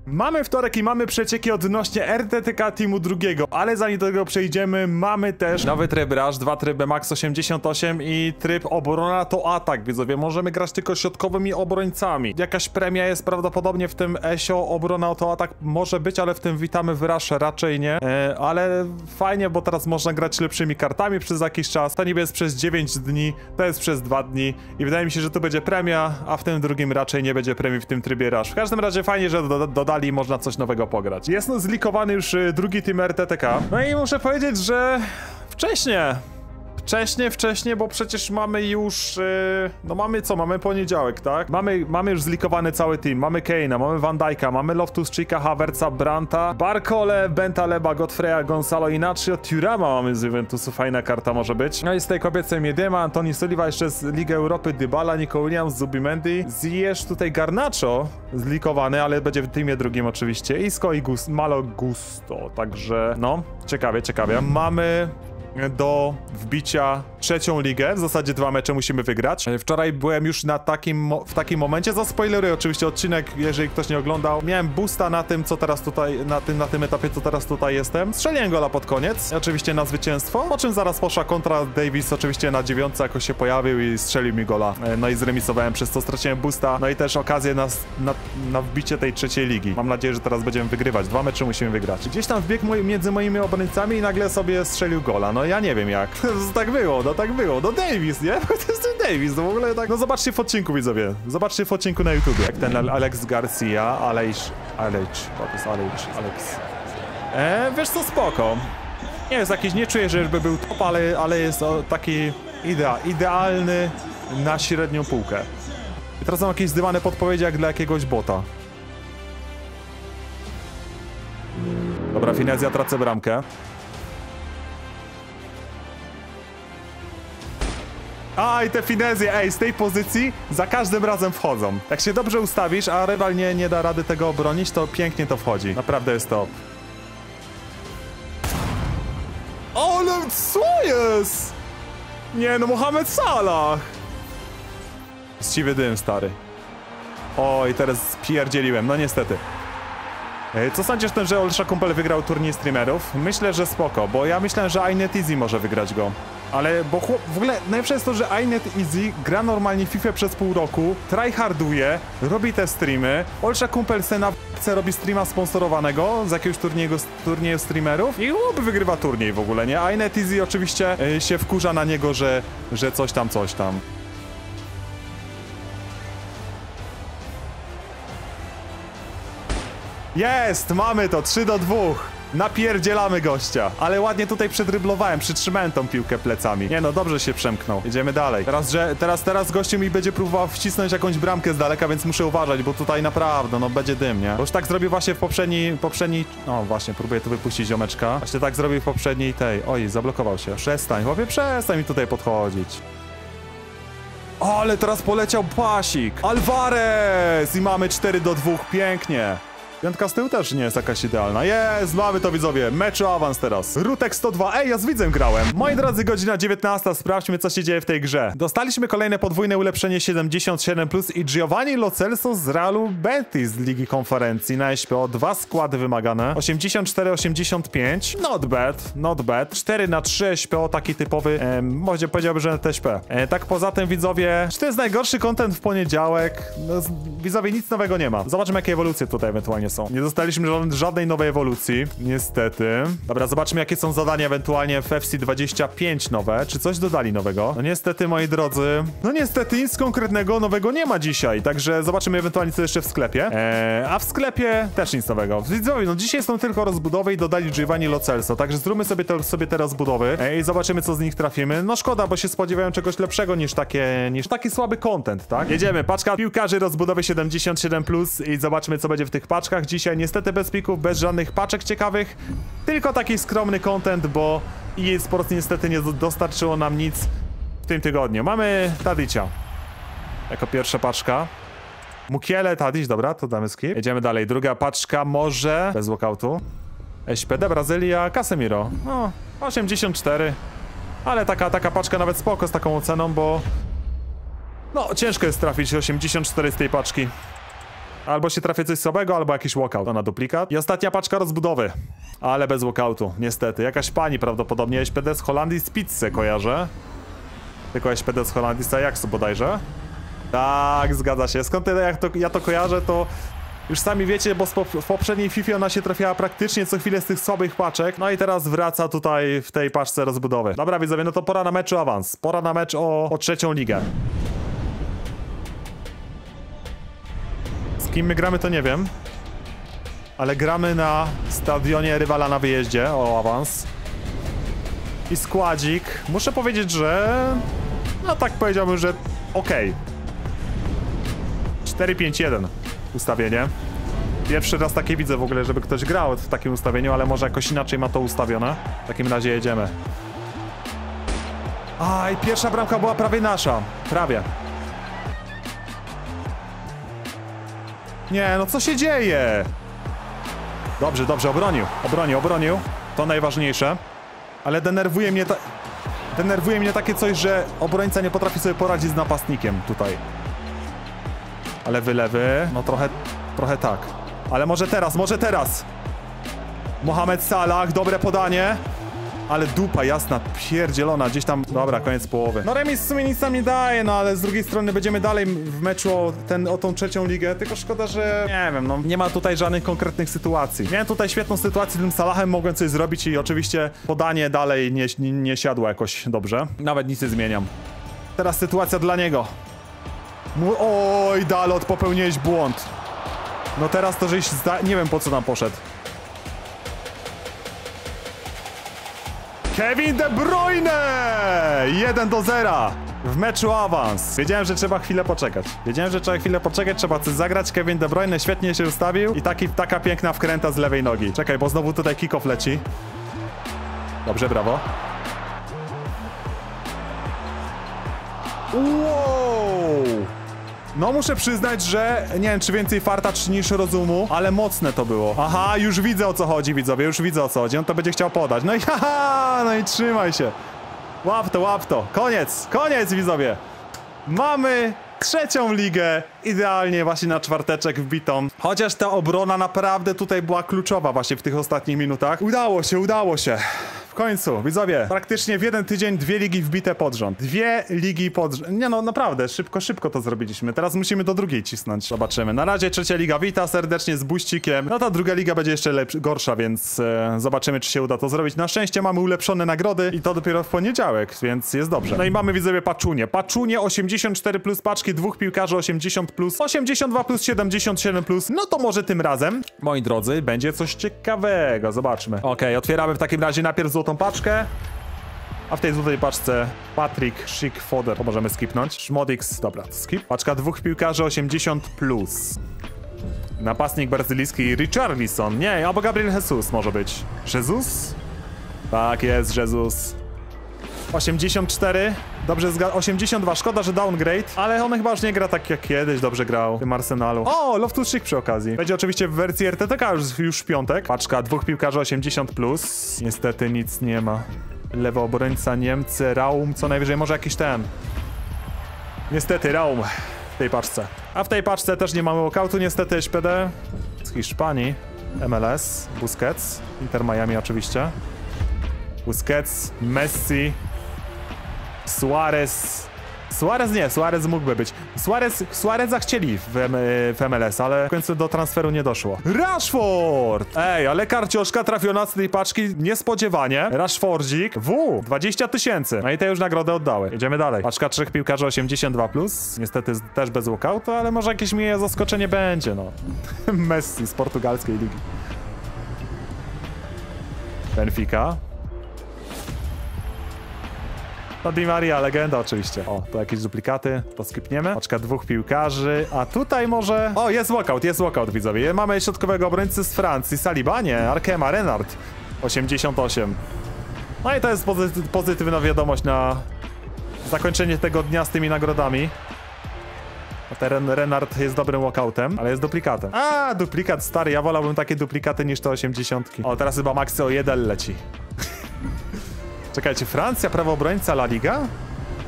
Mamy wtorek i mamy przecieki odnośnie RTTK Teamu drugiego, ale zanim do tego przejdziemy, mamy też nowy tryb Rush, dwa tryby Max 88 i tryb obrona to atak, widzowie. Możemy grać tylko środkowymi obrońcami. Jakaś premia jest prawdopodobnie w tym ESO, obrona to atak może być, ale w tym witamy w Rush raczej nie. Ale fajnie, bo teraz można grać lepszymi kartami przez jakiś czas. To niby jest przez 9 dni, to jest przez 2 dni i wydaje mi się, że tu będzie premia, a w tym drugim raczej nie będzie premii w tym trybie Rush. W każdym razie fajnie, że dodali i można coś nowego pograć. Jest zlikowany już drugi team RTTK. No i muszę powiedzieć, że wcześnie, bo przecież mamy już... no mamy co? Mamy poniedziałek, tak? Mamy już zlikowany cały team. Mamy Kane'a, mamy Van Dijk'a, mamy Loftus-Cheeka, Havertza, Brandta, Barcole, Bentaleba, Godfreya, Gonzalo Inacio, Thurama mamy z Juventusu, fajna karta może być. No i z tej kobiecej Miedema, Antoni Soliva, jeszcze z Ligi Europy, Dybala, Nico Williams, Zubimendi, Ziyech, tutaj Garnacho zlikowany, ale będzie w teamie drugim oczywiście, Isco i Malo Gusto, także no, ciekawie. Mamy do wbicia trzecią ligę, w zasadzie 2 mecze musimy wygrać. Wczoraj byłem już w takim momencie, zaspoileruję oczywiście odcinek, jeżeli ktoś nie oglądał. Miałem boosta na tym, co teraz tutaj, na tym etapie, co teraz tutaj jestem. Strzeliłem gola pod koniec, oczywiście na zwycięstwo, po czym zaraz poszła kontra, Davis oczywiście na 9 jakoś się pojawił i strzelił mi gola. No i zremisowałem, przez co straciłem boosta, no i też okazję na wbicie tej trzeciej ligi. Mam nadzieję, że teraz będziemy wygrywać, 2 mecze musimy wygrać. Gdzieś tam wbiegł między moimi obrońcami i nagle sobie strzelił gola, no ja nie wiem jak. Tak było. No Davis, nie? To jest Davis, no w ogóle tak. No zobaczcie w odcinku, widzowie. Zobaczcie w odcinku na YouTubie. Jak ten Alex Garcia, Alex. Wiesz co, spoko. Nie jest jakiś, nie czuję, żeby był top, ale jest taki idealny na średnią półkę. I teraz mam jakieś zdywane podpowiedzi jak dla jakiegoś bota. Dobra, Finezja, tracę bramkę. A i te finezje, ej, z tej pozycji za każdym razem wchodzą. Jak się dobrze ustawisz, a rywal nie da rady tego obronić, to pięknie to wchodzi. Naprawdę jest top. Ale co jest? Nie no, Mohamed Salah! Zciwy dym, stary. Oj, teraz pierdzieliłem, no niestety. Co sądzisz o tym, że Olsza Kumpel wygrał turniej streamerów? Myślę, że spoko, bo ja myślałem, że iNet Easy może wygrać go. Ale, bo w ogóle najlepsze jest to, że iNet Easy gra normalnie FIFA przez pół roku, tryharduje, robi te streamy, Olsza Kumpel na w***ce robi streama sponsorowanego z jakiegoś turnieju streamerów i chłop wygrywa turniej w ogóle, nie? iNet Easy oczywiście się wkurza na niego, że coś tam. Jest! Mamy to! 3-2! Napierdzielamy gościa! Ale ładnie tutaj przedryblowałem, przytrzymałem tą piłkę plecami. Nie no, dobrze się przemknął. Jedziemy dalej. Teraz gościu mi będzie próbował wcisnąć jakąś bramkę z daleka, więc muszę uważać, bo tutaj naprawdę, no będzie dym, nie? Bo już tak zrobił właśnie w poprzedniej... No właśnie, próbuję tu wypuścić ziomeczka. Właśnie tak zrobił w poprzedniej tej... Oj, zablokował się. Przestań, chłopie, przestań mi tutaj podchodzić. O, ale teraz poleciał pasik! Alvarez! I mamy 4-2, pięknie! Piątka z tyłu też nie jest jakaś idealna. Jest, mamy to, widzowie. Meczu awans teraz. Rutek 102. Ej, ja z widzem grałem. Moi drodzy, godzina 19. Sprawdźmy, co się dzieje w tej grze. Dostaliśmy kolejne podwójne ulepszenie 77+ i Giovanni Lo Celso z Realu Betis z Ligi Konferencji na SPO. 2 składy wymagane. 84-85. Not bad. 4/3 SPO, taki typowy, może powiedziałbym, że TSP. Tak poza tym, widzowie, czy to jest najgorszy content w poniedziałek? No, widzowie, nic nowego nie ma. Zobaczmy, jakie ewolucje tutaj ewentualnie są. Nie dostaliśmy żadnej nowej ewolucji, niestety. Dobra, zobaczmy, jakie są zadania ewentualnie w FC 25 nowe. Czy coś dodali nowego? No niestety, moi drodzy, no niestety nic konkretnego nowego nie ma dzisiaj, także zobaczymy ewentualnie, co jeszcze w sklepie. A w sklepie też nic nowego. Widzowie, no dzisiaj są tylko rozbudowy i dodali Giovanni Lo Celso, także zróbmy sobie te rozbudowy i zobaczymy, co z nich trafimy. No szkoda, bo się spodziewają czegoś lepszego niż taki słaby content, tak? Jedziemy, paczka piłkarzy rozbudowy 77+ i zobaczmy, co będzie w tych paczkach. Dzisiaj niestety bez pików, bez żadnych paczek ciekawych, tylko taki skromny content, bo EA Sports niestety nie dostarczyło nam nic w tym tygodniu. Mamy Tadicia jako pierwsza paczka. Mukiele, Tadic, dobra, to damy skip. Jedziemy dalej, druga paczka może bez walkoutu. SPD, Brazylia, Casemiro. No, 84. Ale taka paczka nawet spoko z taką oceną, bo... No, ciężko jest trafić 84 z tej paczki. Albo się trafię coś słabego, albo jakiś walkout. To na duplikat. I ostatnia paczka rozbudowy. Ale bez walkoutu, niestety. Jakaś pani prawdopodobnie. SPD z Holandii z Pizzy kojarzę. Tylko SPD z Holandii z Ajaxu bodajże. Tak, zgadza się. Skąd ja to kojarzę, to już sami wiecie, bo w poprzedniej FIFA ona się trafiała praktycznie co chwilę z tych słabych paczek. No i teraz wraca tutaj w tej paczce rozbudowy. Dobra widzowie, no to pora na mecz o awans. Pora na mecz o trzecią ligę. Z kim my gramy, to nie wiem. Ale gramy na stadionie rywala na wyjeździe o awans. I składzik. Muszę powiedzieć, że... No tak powiedziałbym, że okej. 4-5-1 ustawienie. Pierwszy raz takie widzę w ogóle, żeby ktoś grał w takim ustawieniu, ale może jakoś inaczej ma to ustawione. W takim razie jedziemy. Aj, pierwsza bramka była prawie nasza. Prawie. Nie, no co się dzieje? Dobrze, dobrze, obronił. To najważniejsze. Ale denerwuje mnie takie coś, że obrońca nie potrafi sobie poradzić z napastnikiem tutaj. Ale wylewy, no trochę tak. Ale może teraz. Mohamed Salah, dobre podanie. Ale dupa jasna, pierdzielona, gdzieś tam... Dobra, koniec połowy. No remis w sumie nic nam nie daje, no ale z drugiej strony będziemy dalej w meczu o tą trzecią ligę, tylko szkoda, że... Nie wiem, no nie ma tutaj żadnych konkretnych sytuacji. Miałem tutaj świetną sytuację z tym Salahem, mogłem coś zrobić i oczywiście podanie dalej nie siadło jakoś dobrze. Nawet nic nie zmieniam. Teraz sytuacja dla niego. Oj, Dalot, popełniłeś błąd. No teraz to żeś... Nie wiem, po co tam poszedł. Kevin De Bruyne! 1-0 w meczu awans. Wiedziałem, że trzeba chwilę poczekać. Trzeba coś zagrać. Kevin De Bruyne świetnie się ustawił i taka piękna wkręta z lewej nogi. Czekaj, bo znowu tutaj kick-off leci. Dobrze, brawo. Wow! No muszę przyznać, że nie wiem, czy więcej farta, czy niż rozumu, ale mocne to było. Aha, już widzę, o co chodzi, widzowie, On to będzie chciał podać. No i haha, no i trzymaj się. Łap to. Koniec, widzowie. Mamy trzecią ligę, idealnie właśnie na czwarteczek wbitą. Chociaż ta obrona naprawdę tutaj była kluczowa właśnie w tych ostatnich minutach. Udało się. W końcu, widzowie, praktycznie w jeden tydzień 2 ligi wbite pod rząd. 2 ligi pod rząd. Nie no, naprawdę, szybko to zrobiliśmy. Teraz musimy do drugiej cisnąć. Zobaczymy. Na razie trzecia liga wita serdecznie z buścikiem. No ta druga liga będzie jeszcze gorsza, więc zobaczymy, czy się uda to zrobić. Na szczęście mamy ulepszone nagrody i to dopiero w poniedziałek, więc jest dobrze. No i mamy, widzowie, Paczunie 84 plus paczki, 2 piłkarzy 80 plus, 82 plus, 77 plus. No to może tym razem, moi drodzy, będzie coś ciekawego. Zobaczmy. Okej, otwieramy w takim razie najpierw złotą paczkę. A w tej złotej paczce Patrick Schick-Foder. To możemy skipnąć. Szmodix, dobra, skip. Paczka 2 piłkarzy 80 plus. Napastnik brazylijski Richarlison. Nie, albo Gabriel Jesus może być. Jesus? Tak jest, Jesus. 84. Dobrze, 82. Szkoda, że downgrade, ale on chyba już nie gra tak jak kiedyś dobrze grał w tym Arsenalu. O, Loftus-Cheek przy okazji. Będzie oczywiście w wersji RTTK już w piątek. Paczka 2 piłkarzy 80 plus. Niestety nic nie ma. Lewy obrońca Niemcy, Raum, co najwyżej może jakiś ten. Niestety Raum w tej paczce. A w tej paczce też nie mamy walkoutu, niestety SPD z Hiszpanii. MLS, Busquets, Inter Miami oczywiście. Busquets, Messi, Suarez mógłby być. Suareza chcieli w MLS, ale w końcu do transferu nie doszło. Rashford! Ej, ale karcioszka trafiona z tej paczki niespodziewanie. Rashfordzik. 20 000. No i te już nagrodę oddały. Jedziemy dalej. Paczka 3 piłkarzy 82 plus. Niestety też bez walkoutu, ale może jakieś miłe zaskoczenie będzie, no. Messi z portugalskiej ligi. Benfica. No Di Maria, legenda oczywiście. O, to jakieś duplikaty, to skipniemy. Paczka 2 piłkarzy, a tutaj może... O, jest walkout, widzowie. Mamy środkowego obrońcy z Francji, Saliba, nie, Arkema, Renard. 88. No i to jest pozytywna wiadomość na zakończenie tego dnia z tymi nagrodami. Ten Renard jest dobrym walkoutem, ale jest duplikatem. A, duplikat stary, ja wolałbym takie duplikaty niż te 80. O, teraz chyba Maxi Ojedel leci. Czekajcie, Francja, prawo obrońca La Liga?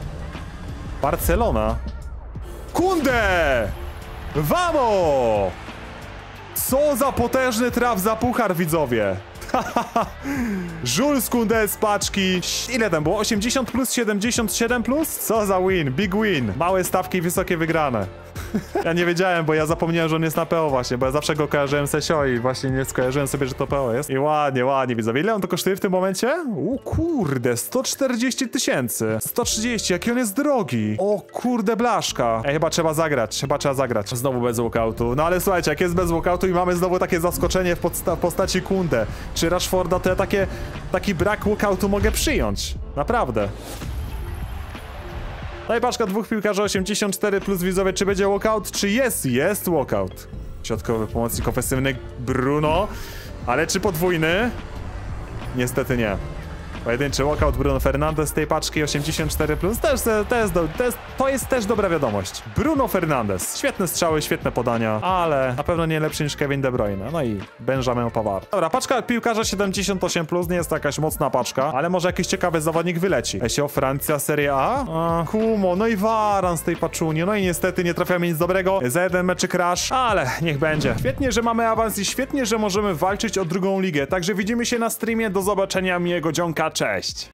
Barcelona. Kunde! Vamos! Co za potężny traf za puchar, widzowie. Jules Koundé z paczki. Ile tam było? 80 plus, 77 plus? Co za win, big win. Małe stawki, wysokie wygrane. Ja nie wiedziałem, bo ja zapomniałem, że on jest na PO właśnie, bo ja zawsze go kojarzyłem z SEO i właśnie nie skojarzyłem sobie, że to PO jest. I ładnie, ładnie, widzowie. Ile on to kosztuje w tym momencie? Kurde, 140 000. 130, jaki on jest drogi. O kurde, blaszka. Ej, chyba trzeba zagrać. Znowu bez walkoutu. No ale słuchajcie, jak jest bez walkoutu i mamy znowu takie zaskoczenie w postaci Koundé. Czy Rashforda, to ja taki brak walkoutu mogę przyjąć. Naprawdę. No i paczka dwóch piłkarzy 84 plus, widzowie, czy będzie walkout? Czy jest? Jest walkout. Środkowy pomocnik ofensywny Bruno. Ale czy podwójny? Niestety nie. Pojedynczy walkout Bruno Fernandes z tej paczki 84 plus. To jest też dobra wiadomość. Bruno Fernandes. Świetne strzały, świetne podania, ale na pewno nie lepszy niż Kevin De Bruyne. No i Benjamin Pavard. Dobra, paczka piłkarza 78 plus, nie jest to jakaś mocna paczka, ale może jakiś ciekawy zawodnik wyleci. Esio, Francja, Serie A? Kumo, no i Varan z tej paczunie. No i niestety nie trafiamy nic dobrego. Za jeden meczyk crash, ale niech będzie. Świetnie, że mamy awans i świetnie, że możemy walczyć o drugą ligę. Także widzimy się na streamie. Do zobaczenia, miłego dzionka. Cześć!